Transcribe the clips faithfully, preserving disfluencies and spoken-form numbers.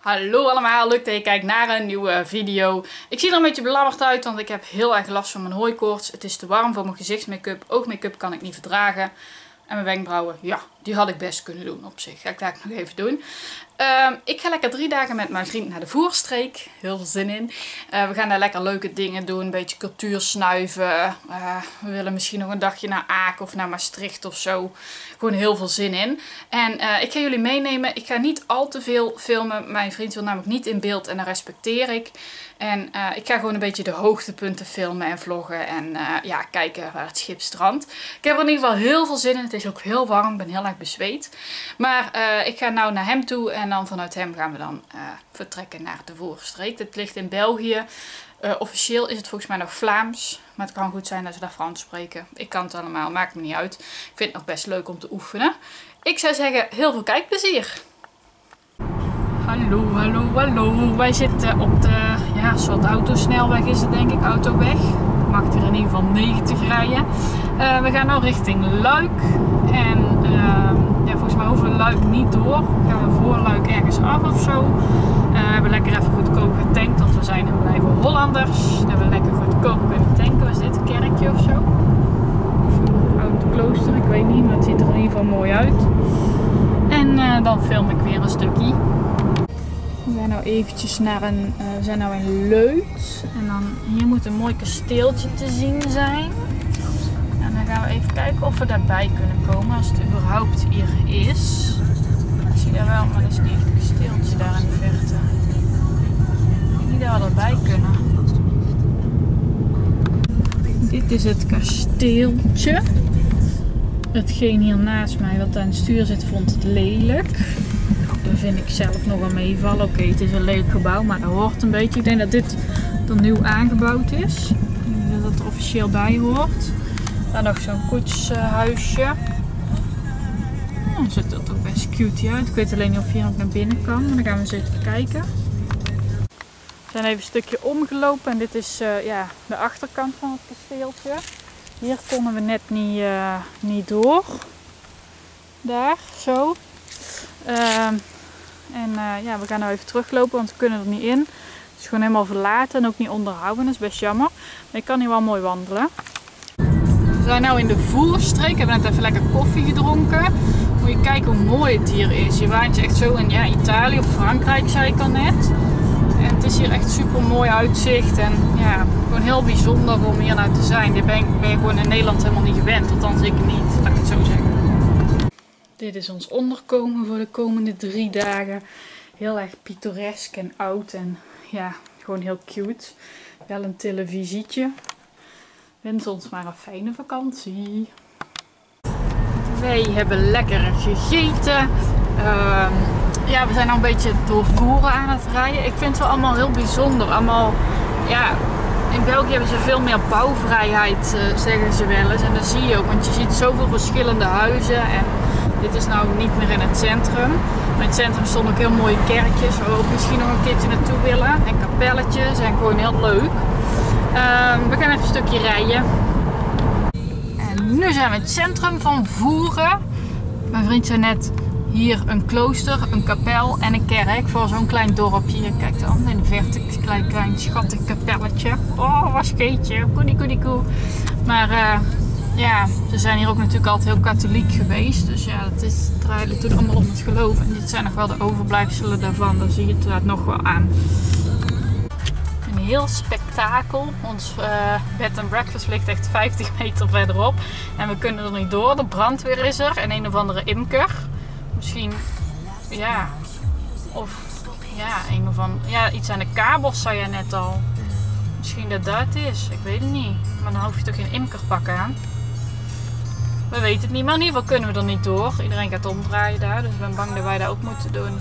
Hallo allemaal, leuk dat je kijkt naar een nieuwe video. Ik zie er een beetje belabberd uit, want ik heb heel erg last van mijn hooikoorts. Het is te warm voor mijn gezichtsmake-up. Oogmake-up kan ik niet verdragen. En mijn wenkbrauwen, ja, die had ik best kunnen doen op zich. Ga ik daar nog even doen. Uh, ik ga lekker drie dagen met mijn vriend naar de Voerstreek. Heel veel zin in. Uh, we gaan daar lekker leuke dingen doen. Een beetje cultuur snuiven. Uh, we willen misschien nog een dagje naar Aken of naar Maastricht of zo. Gewoon heel veel zin in. En uh, ik ga jullie meenemen. Ik ga niet al te veel filmen. Mijn vriend wil namelijk niet in beeld en dat respecteer ik. En uh, ik ga gewoon een beetje de hoogtepunten filmen en vloggen. En uh, ja, kijken waar het schip strandt. Ik heb er in ieder geval heel veel zin in. Het is ook heel warm. Ik ben heel erg bezweet. Maar uh, ik ga nou naar hem toe. En dan vanuit hem gaan we dan uh, vertrekken naar de Voerstreek. Het ligt in België. Uh, officieel is het volgens mij nog Vlaams. Maar het kan goed zijn dat ze daar Frans spreken. Ik kan het allemaal. Maakt me niet uit. Ik vind het nog best leuk om te oefenen. Ik zou zeggen, heel veel kijkplezier. Hallo, hallo, hallo. Wij zitten op de ja, soort autosnelweg is het denk ik, autoweg. Ik mag hier in ieder geval negentig rijden. Uh, we gaan nu richting Luik. En uh, ja, volgens mij hoeven we Luik niet door. Gaan we voor Luik ergens af of zo. Uh, we hebben lekker even goedkoop getankt, want we zijn en blijven Hollanders. Dat we lekker goedkoop kunnen tanken. Was dit een kerkje of zo? Of een oud klooster, ik weet niet, maar het ziet er in ieder geval mooi uit. En uh, dan film ik weer een stukje. We zijn nou eventjes naar een, uh, we zijn nou in Leuth. En dan hier moet een mooi kasteeltje te zien zijn. En dan gaan we even kijken of we daarbij kunnen komen, als het überhaupt hier is. Ik zie daar wel, maar dat is niet een kasteeltje daar in de verte. Ik denk niet dat we erbij kunnen. Dit is het kasteeltje. Hetgeen hier naast mij, wat aan het stuur zit, vond het lelijk. Dat vind ik zelf nog wel meevallen. Oké, okay, het is een lelijk gebouw, maar dat hoort een beetje. Ik denk dat dit er nieuw aangebouwd is. Ik denk dat het er officieel bij hoort. Daar nog zo'n koetshuisje. Oh, dan ziet er toch best cute uit. Ik weet alleen niet of hier ook naar binnen kan, maar dan gaan we eens even kijken. We zijn even een stukje omgelopen en dit is uh, ja, de achterkant van het kasteeltje. Hier konden we net niet, uh, niet door. Daar, zo. Uh, en uh, ja, we gaan nou even teruglopen, want we kunnen er niet in. Het is gewoon helemaal verlaten en ook niet onderhouden. Dat is best jammer. Maar ik kan hier wel mooi wandelen. We zijn nu in de Voerstreek. We hebben net even lekker koffie gedronken. Moet je kijken hoe mooi het hier is. Je waant je echt zo in ja, Italië of Frankrijk, zei ik al net. En het is hier echt super mooi uitzicht. En ja, gewoon heel bijzonder om hier nou te zijn. Dit ben, ben je gewoon in Nederland helemaal niet gewend. Althans ik niet, laat ik het zo zeggen. Dit is ons onderkomen voor de komende drie dagen. Heel erg pittoresk en oud en ja, gewoon heel cute. Wel een televisietje. Wens ons maar een fijne vakantie. Wij hebben lekker gegeten. Uh, ja, we zijn al een beetje door Voeren aan het rijden. Ik vind het wel allemaal heel bijzonder. Allemaal, ja, in België hebben ze veel meer bouwvrijheid, uh, zeggen ze wel eens. En dat zie je ook, want je ziet zoveel verschillende huizen. En dit is nou niet meer in het centrum. Maar in het centrum stonden ook heel mooie kerkjes waar we ook misschien nog een keertje naartoe willen. En kapelletjes en gewoon heel leuk. Uh, we gaan even een stukje rijden. En nu zijn we in het centrum van Voeren. Mijn vriend zei net, hier een klooster, een kapel en een kerk voor zo'n klein dorpje. Hier, kijk dan, in de verte, een klein, klein schattig kapelletje. Oh, wat scheetje, koedie koedie koe. Maar uh, ja, ze zijn hier ook natuurlijk altijd heel katholiek geweest. Dus ja, het is draaide toen allemaal om het geloof. En dit zijn nog wel de overblijfselen daarvan, daar zie je het nog wel aan. Een heel spektakel. Ons uh, bed and breakfast ligt echt vijftig meter verderop. En we kunnen er niet door. De brandweer is er en een of andere imker. Misschien, ja, of ja, een of andere, ja, iets aan de kabels zei je net al. Misschien dat dat is, ik weet het niet. Maar dan hoef je toch geen imkerpak aan. We weten het niet, maar in ieder geval kunnen we er niet door. Iedereen gaat omdraaien daar, dus ik ben bang dat wij dat ook moeten doen.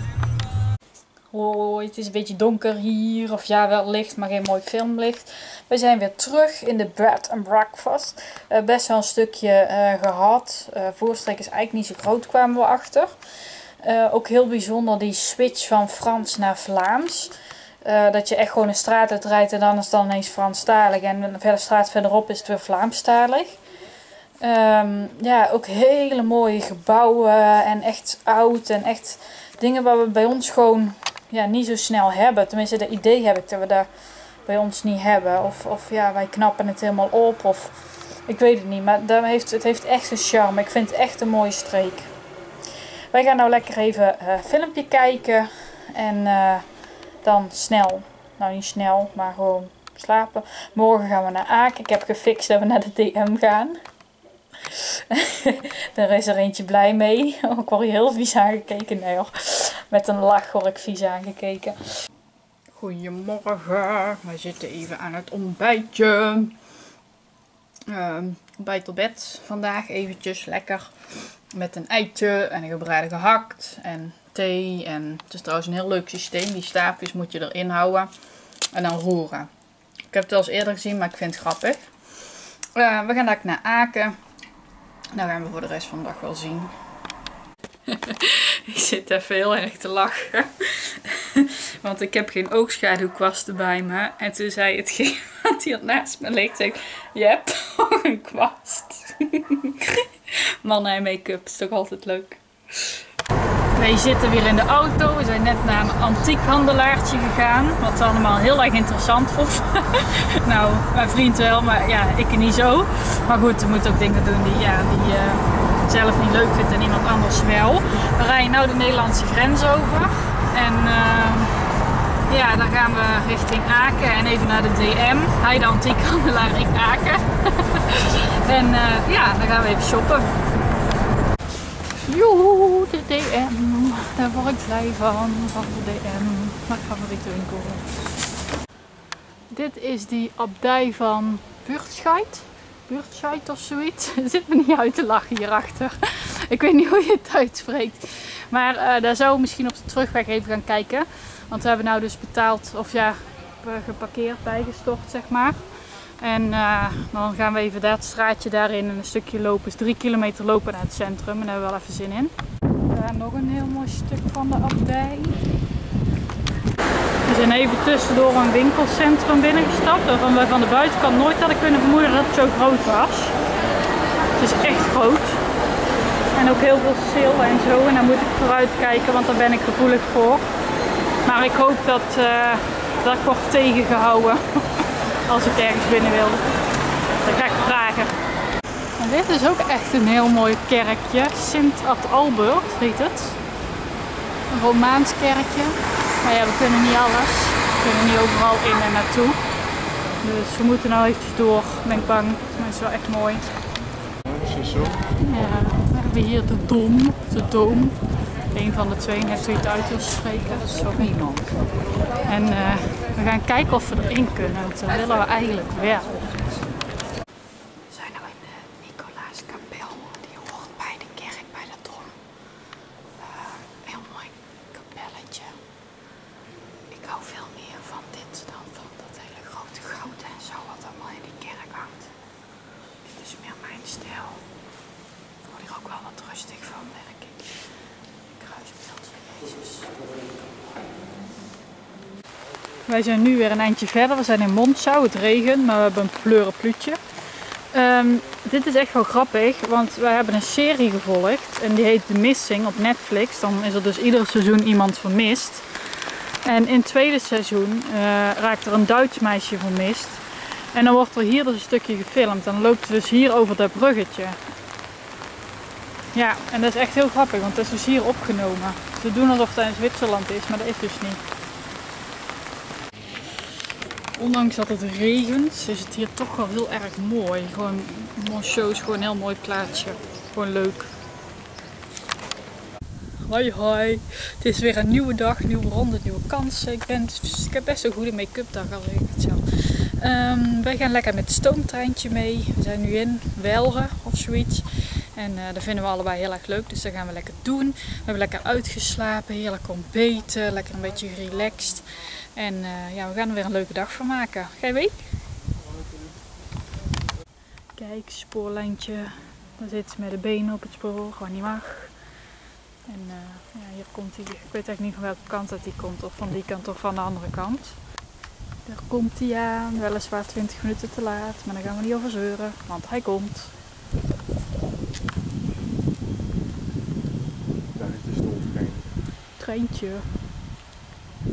Hoi, het is een beetje donker hier, of ja, wel licht, maar geen mooi filmlicht. We zijn weer terug in de bed and breakfast. Uh, best wel een stukje uh, gehad. Uh, Voerstreek is eigenlijk niet zo groot, kwamen we achter. Uh, ook heel bijzonder die switch van Frans naar Vlaams. Uh, dat je echt gewoon een straat uitrijdt en dan is het dan ineens Franstalig. En verder straat verderop is het weer Vlaamstalig. Um, ja, ook hele mooie gebouwen en echt oud en echt dingen waar we bij ons gewoon ja, niet zo snel hebben. Tenminste, dat idee heb ik dat we dat bij ons niet hebben. Of, of ja, wij knappen het helemaal op. Of ik weet het niet. Maar dat heeft, het heeft echt een charme. Ik vind het echt een mooie streek. Wij gaan nou lekker even een uh, filmpje kijken. En uh, dan snel. Nou, niet snel, maar gewoon slapen. Morgen gaan we naar Aken. Ik heb gefixt dat we naar de D M gaan. Daar is er eentje blij mee. Ik word hier heel vies aangekeken. Nee hoor. Met een lach word ik vies aangekeken. Goedemorgen. We zitten even aan het ontbijtje. Um, ontbijt op bed vandaag eventjes lekker. Met een eitje en een gebreide gehakt. En thee. En het is trouwens een heel leuk systeem. Die staafjes moet je erin houden. En dan roeren. Ik heb het wel eens eerder gezien, maar ik vind het grappig. Uh, we gaan daar naar Aken. Nou gaan we voor de rest van de dag wel zien. Ik zit even heel erg te lachen. Want ik heb geen oogschaduwkwasten bij me. En toen zei hetgeen wat hier naast me ligt. Zei ik, je hebt toch een kwast. Mannen en make-up is toch altijd leuk. Wij zitten weer in de auto. We zijn net naar een antiekhandelaartje gegaan. Wat we allemaal heel erg interessant vond. Nou, mijn vriend wel, maar ja, ik niet zo. Maar goed, we moeten ook dingen doen die, ja, die uh, zelf niet leuk vindt en iemand anders wel. We rijden nu de Nederlandse grens over. En uh, ja, dan gaan we richting Aken en even naar de D M. Hij de antiekhandelaar, ik Aken. En uh, ja, dan gaan we even shoppen. Joe, de D M. Daar word ik blij van, van de D M. Mijn favoriete winkel. Dit is die abdij van Buurtscheid. Buurtscheid of zoiets. Er zit me niet uit te lachen hierachter. Ik weet niet hoe je het uitspreekt. Maar uh, daar zouden we misschien op de terugweg even gaan kijken. Want we hebben nou dus betaald, of ja, geparkeerd, bijgestort zeg maar. En uh, dan gaan we even dat straatje daarin en een stukje lopen. Dus drie kilometer lopen naar het centrum. En daar hebben we wel even zin in. Daar nog een heel mooi stuk van de abdij. We zijn even tussendoor een winkelcentrum binnengestapt. Waarvan wij van de buitenkant nooit hadden kunnen vermoeden dat het zo groot was. Het is echt groot. En ook heel veel sale en zo. En daar moet ik vooruit kijken, want daar ben ik gevoelig voor. Maar ik hoop dat, uh, dat ik word tegengehouden. Als ik ergens binnen wil. Dan ga ik vragen. En dit is ook echt een heel mooi kerkje. Sint Ad Albert heet het. Een Romaans kerkje. Maar ja, we kunnen niet alles. We kunnen niet overal in en naartoe. Dus we moeten nou eventjes door. Ben ik bang. Maar het is wel echt mooi. Ja, we hebben hier de Dom. De Dom. Een van de twee, net hoe je het uit wil spreken. Sorry. En uh, we gaan kijken of we erin kunnen, want dat willen we eigenlijk wel. We zijn nu in de Nicolaaskapel, die hoort bij de kerk, bij de Dom. Uh, heel mooi kapelletje. Ik hou veel meer van dit dan van dat hele grote goud en zo wat allemaal in die kerk hangt. Dit is meer mijn stijl. Ik word hier ook wel wat rustig van, merk ik. Kruisbeeld van Jezus. Wij zijn nu weer een eindje verder. We zijn in Monschau. Het regent, maar we hebben een pleurenpluutje. Um, dit is echt wel grappig, want wij hebben een serie gevolgd. En die heet The Missing op Netflix. Dan is er dus ieder seizoen iemand vermist. En in het tweede seizoen uh, raakt er een Duits meisje vermist. En dan wordt er hier dus een stukje gefilmd. En dan loopt ze dus hier over dat bruggetje. Ja, en dat is echt heel grappig, want dat is dus hier opgenomen. Ze doen alsof het in Zwitserland is, maar dat is dus niet. Ondanks dat het regent, is het hier toch wel heel erg mooi. Gewoon, Monschau is gewoon een heel mooi plaatsje. Gewoon leuk. Hoi hoi. Het is weer een nieuwe dag, nieuwe ronde, nieuwe kansen. Ik, ben, ik heb best een goede make-up dag al, zeg ik het zo. Um, wij gaan lekker met het stoomtreintje mee. We zijn nu in Welre of zoiets. En uh, dat vinden we allebei heel erg leuk, dus dat gaan we lekker doen. We hebben lekker uitgeslapen, heerlijk ontbeten, lekker een beetje relaxed. En uh, ja, we gaan er weer een leuke dag van maken. Ga je mee? Kijk, spoorlijntje. Daar zit ze met de benen op het spoor, gewoon niet mag. En uh, ja, hier komt hij. Ik weet eigenlijk niet van welke kant dat hij komt, of van die kant of van de andere kant. Daar komt hij aan, weliswaar twintig minuten te laat, maar daar gaan we niet over zeuren, want hij komt. Daar is de stoomtrein. Treintje.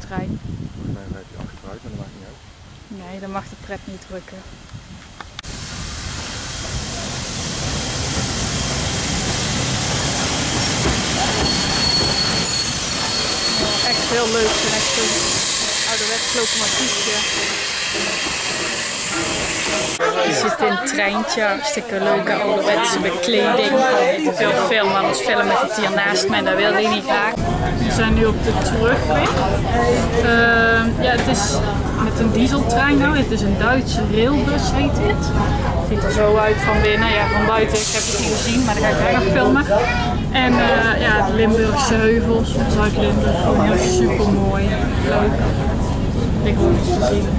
trein. Volgens mij rijdt hij achteruit, maar dat maakt niet uit. Nee, dan mag de pret niet drukken. Oh, echt heel leuk. Het is echt zo'n ouderwets locomotiefje. Je zit in het treintje, hartstikke leuke ouderwetse bekleding. Te veel film, anders filmen met het hier naast mij, dat wilde hij niet graag. We zijn nu op de terugweg. Uh, ja, het is met een dieseltrein nou. Het is een Duitse railbus heet dit. Het ziet er zo uit van binnen. Ja, van buiten, ik heb het niet gezien, maar dan ga ik graag filmen. En uh, ja, de Limburgse heuvels van Zuid-Limburg, gewoon heel super mooi. Leuk. Ik gewoon eens te zien.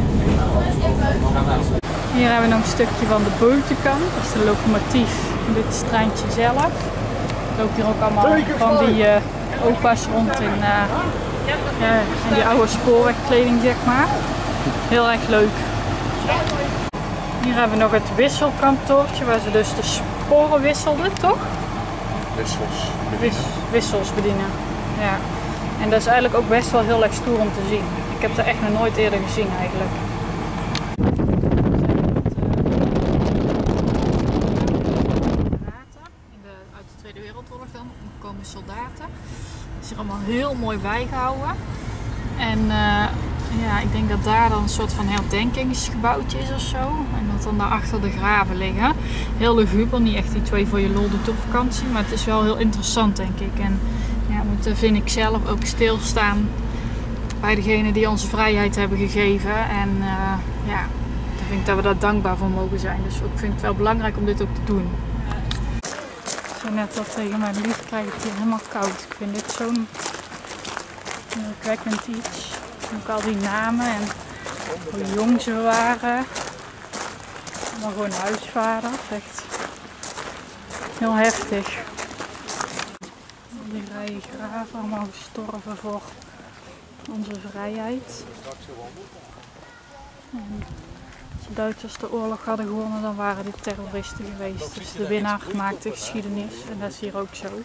Hier hebben we nog een stukje van de buitenkant, dat is de locomotief. Dit is het treintje zelf. Er loopt hier ook allemaal van die uh, opa's rond in, uh, uh, in die oude spoorwegkleding, zeg maar. Heel erg leuk. Hier hebben we nog het wisselkantoortje waar ze dus de sporen wisselden, toch? Wissels bedienen. Wis wissels bedienen, ja. En dat is eigenlijk ook best wel heel erg stoer om te zien. Ik heb dat echt nog nooit eerder gezien eigenlijk. Uit de Tweede Wereldoorlog dan, omgekomen soldaten. Het is hier allemaal heel mooi bijgehouden. En uh, ja, ik denk dat daar dan een soort van herdenkingsgebouwtje is of zo. En dat dan daarachter de graven liggen. Heel luguber, niet echt iets waar je voor je lol doet op vakantie. Maar het is wel heel interessant, denk ik. En ja, we moeten, vind ik zelf, ook stilstaan bij degenen die onze vrijheid hebben gegeven. En uh, ja, dan vind ik dat we daar dankbaar voor mogen zijn. Dus ik vind het wel belangrijk om dit ook te doen. Ik zei net al tegen mijn lief, krijg ik het hier helemaal koud. Ik vind dit zo'n indrukwekkend iets. Ook al die namen en hoe jong ze waren. Maar gewoon huisvader. Echt heel heftig. Die rijen graven, allemaal gestorven voor onze vrijheid. En als de Duitsers de oorlog hadden gewonnen, dan waren dit terroristen geweest. Dus de winnaar maakt de geschiedenis en dat is hier ook zo.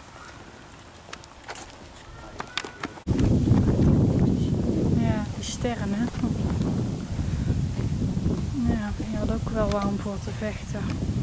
Ja, die sterren, hè. Ja, je had ook wel warm voor te vechten.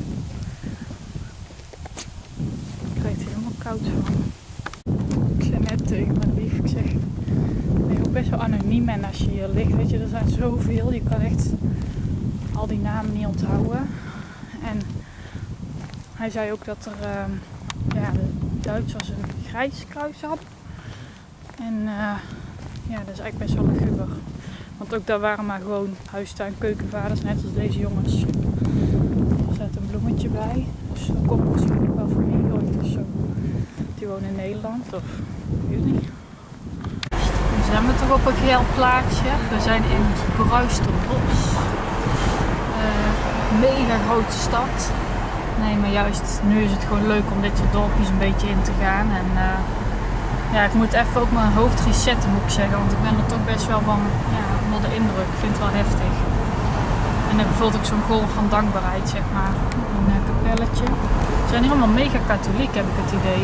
Ik krijg er helemaal koud van. Ik zei net tegen mijn lief, ik zeg, ik ben ook best wel anoniem en als je hier ligt, weet je, er zijn zoveel, je kan echt al die namen niet onthouden. En hij zei ook dat er, uh, ja, de Duitsers een grijs kruis hadden. En uh, ja, dat is eigenlijk best wel luguber. Want ook daar waren maar gewoon huistuin keukenvaders, net als deze jongens. Er zit een bloemetje bij, dus er komt misschien ook wel familie ooit of zo. Die wonen in Nederland of ik weet niet. Nu zijn we toch op een geel plaatsje. We zijn in Bruisterbos. Uh, mega grote stad. Nee, maar juist nu is het gewoon leuk om dit soort dorpjes een beetje in te gaan. En uh, ja, ik moet even ook mijn hoofd resetten, moet ik zeggen. Want ik ben er toch best wel van ja, onder de indruk. Ik vind het wel heftig. En dan voelt ook zo'n golf van dankbaarheid, zeg maar. Een uh, kapelletje. Ze zijn hier allemaal mega katholiek, heb ik het idee.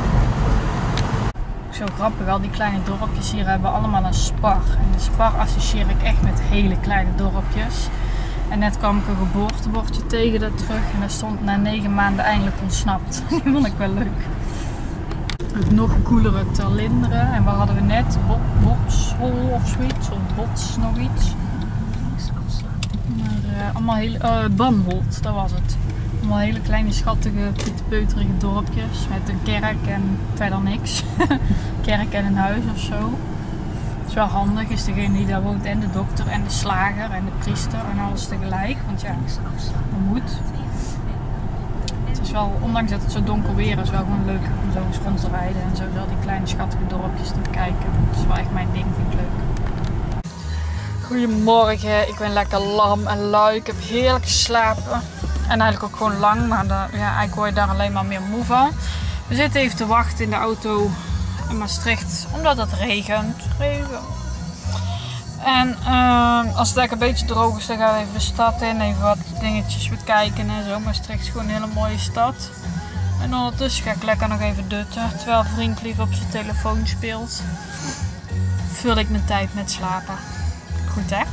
Zo grappig, al die kleine dorpjes hier hebben allemaal een spar. En de spar associeer ik echt met hele kleine dorpjes. En net kwam ik een geboortebordje tegen dat terug en daar stond na negen maanden eindelijk ontsnapt. Die vond ik wel leuk. Het nog coolere Terlinderen. En waar hadden we net? Botshol of zoiets? Of Bots nog iets. Maar uh, allemaal hele... Uh, Banholt, dat was het. Allemaal hele kleine schattige, pietpeuterige dorpjes. Met een kerk en verder niks. Kerk en een huis of zo. Het is wel handig, is degene die daar woont en de dokter en de slager en de priester en alles tegelijk. Want ja, dat moet. Het is wel, ondanks dat het zo donker weer is, wel gewoon leuk om zo eens rond te rijden en zo al die kleine schattige dorpjes te bekijken. Dat is wel echt mijn ding, vind ik leuk. Goedemorgen, ik ben lekker lam en lui. Ik heb heerlijk geslapen. En eigenlijk ook gewoon lang, maar de, ja, eigenlijk word je daar alleen maar meer moe van. We zitten even te wachten in de auto in Maastricht, omdat het regent. Regen. En uh, als het eigenlijk een beetje droog is, dan gaan we even de stad in, even wat dingetjes bekijken en zo. Maastricht is gewoon een hele mooie stad. En ondertussen ga ik lekker nog even dutten, terwijl vriend lief op zijn telefoon speelt. vul ik mijn tijd met slapen. Goed hè?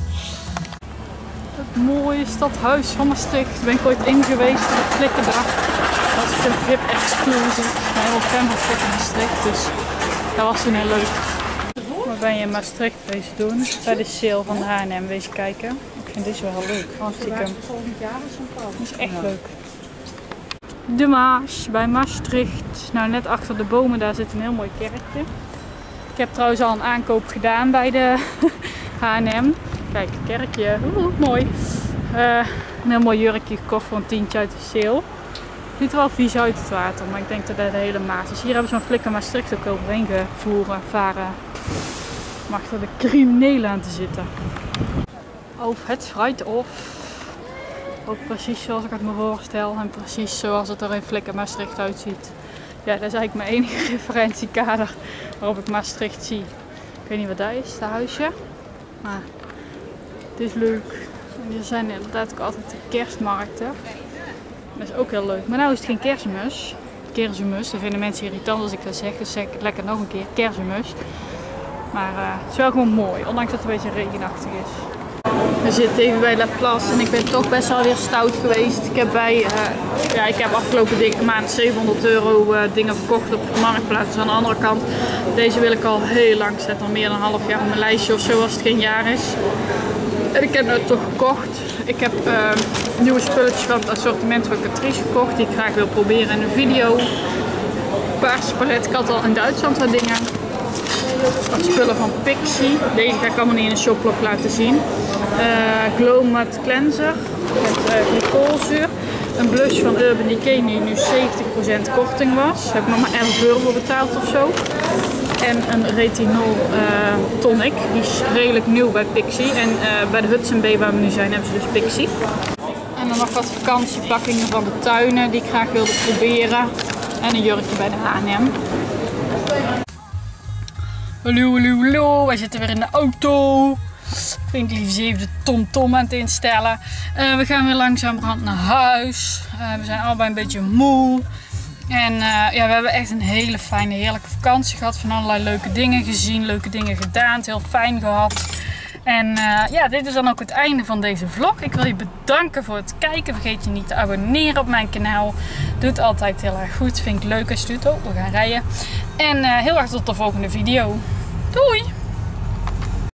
Het mooie stadhuis van Maastricht. Daar ben ik ooit in geweest op de Flikkerdag. Dat is een V I P-exclusive. Ik ben heel fan van Flikker Maastricht, dus dat was toen heel leuk. Wat ben je in Maastricht wezen doen? Bij de sale van de H en M wezen kijken. Ik vind dit wel heel leuk. Stiekem. Dat is echt leuk. De Maas bij Maastricht. Nou, net achter de bomen daar zit een heel mooi kerkje. Ik heb trouwens al een aankoop gedaan bij de H en M. Kijk, een kerkje. Oeh, mooi. Uh, een heel mooi jurkje gekocht voor een tientje uit de sale. Ziet er wel vies uit het water, maar ik denk dat dat de hele Maas is. Hier hebben ze een Flikker Maastricht ook overheen gevoeren, varen. Om achter de criminelen aan te zitten. Of het fruit of. Ook precies zoals ik het me voorstel en precies zoals het er in Flikker Maastricht uitziet. Ja, dat is eigenlijk mijn enige referentiekader waarop ik Maastricht zie. Ik weet niet wat dat is, dat huisje. Maar het is leuk. En er zijn inderdaad ook altijd de kerstmarkten. Dat is ook heel leuk. Maar nou is het geen kerstmis. Kerstmis, dat vinden mensen irritant als ik dat zeg. Dus zeg ik lekker nog een keer kerstmis. Maar uh, het is wel gewoon mooi, ondanks dat het een beetje regenachtig is. We zitten even bij La Place en ik ben toch best wel weer stout geweest. Ik heb bij, uh, ja, ik heb afgelopen maand zevenhonderd euro uh, dingen verkocht op de marktplaats. Dus aan de andere kant, deze wil ik al heel lang zetten, al meer dan een half jaar op mijn lijstje of zo als het geen jaar is. En ik heb het toch gekocht. Ik heb uh, nieuwe spulletjes van het assortiment van Catrice gekocht die ik graag wil proberen in een video. Paarse palet, ik had al in Duitsland wat dingen. Wat spullen van Pixie. Deze ga ik allemaal niet in een shoplog laten zien. Uh, Glow Matte Cleanser met uh, glycolzuur. Een blush van Urban Decay die nu zeventig procent korting was. Daar heb ik nog maar elf euro voor betaald of zo. En een retinol uh, tonic. Die is redelijk nieuw bij Pixie. En uh, bij de Hudson Bay waar we nu zijn hebben ze dus Pixie. En dan nog wat vakantiepakkingen van de tuinen die ik graag wilde proberen. En een jurkje bij de H en M. Hallo, hallo, hallo. Wij zitten weer in de auto. Vriend lief even de TomTom aan het instellen. Uh, we gaan weer langzamerhand naar huis. Uh, we zijn allebei een beetje moe. En uh, ja, we hebben echt een hele fijne, heerlijke vakantie gehad. Van allerlei leuke dingen gezien, leuke dingen gedaan. Het heel fijn gehad. En uh, ja, dit is dan ook het einde van deze vlog. Ik wil je bedanken voor het kijken. Vergeet je niet te abonneren op mijn kanaal. Doet altijd heel erg goed. Vind ik leuk als je het doet. Oh, we gaan rijden. En uh, heel erg tot de volgende video. Doei!